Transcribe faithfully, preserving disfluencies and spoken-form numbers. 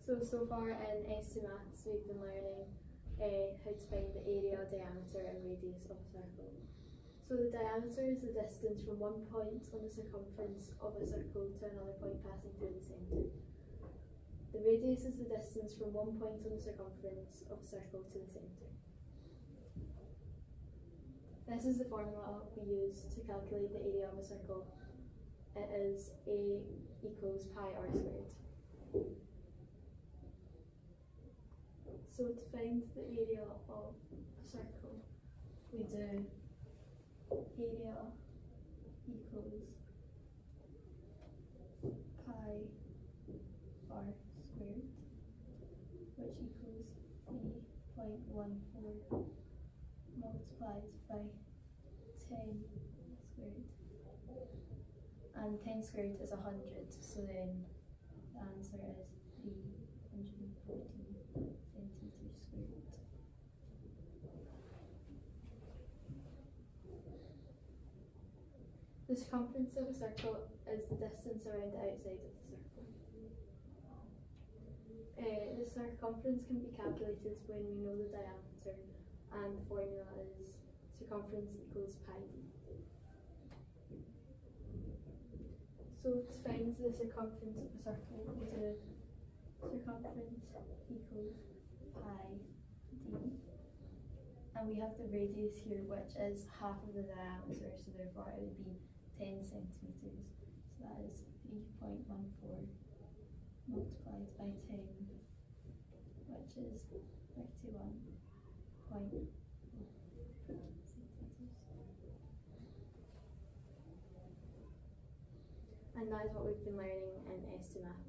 So, so far in S two Maths we've been learning uh, how to find the area, diameter and radius of a circle. So the diameter is the distance from one point on the circumference of a circle to another point passing through the centre. The radius is the distance from one point on the circumference of a circle to the centre. This is the formula we use to calculate the area of a circle. It is A equals pi r squared. So to find the area of a circle, we do area equals pi r squared, which equals three point one four multiplied by ten squared. And ten squared is one hundred, so then the answer is three hundred fourteen centimetres squared. The circumference of a circle is the distance around the outside of the circle. Uh, the circumference can be calculated when we know the diameter, and the formula is circumference equals pi d. So to find the circumference of a circle, we do circumference equals pi d, and we have the radius here, which is half of the diameter, so therefore it would be ten centimetres. So that is three point one four multiplied by ten, which is thirty-one point four centimetres. And that is what we've been learning in S two Maths.